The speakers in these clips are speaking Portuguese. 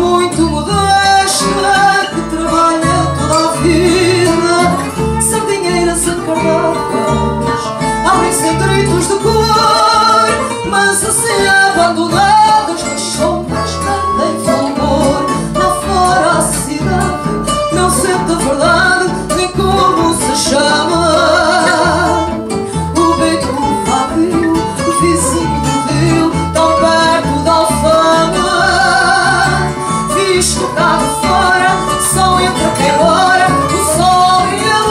muito modesta, que trabalha toda a vida, sardinheiras encarnadas, abrem centritos de cor, mas assim abandonadas nas sombras que nem fulgor. Lá fora a cidade não sente a verdade, nem como se chama. O beito vadio, o vizinho do rio, tão perto da Alfama. Visto cá de fora, só entra quem mora, o sol e a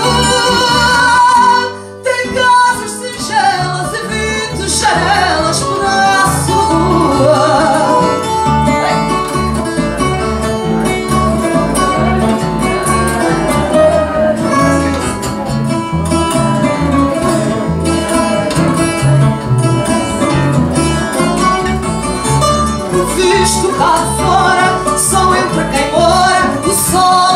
lua. Tem casas singelas e 20 janelas, pedaço de rua. Visto cá de fora, só entra quem mora, o sol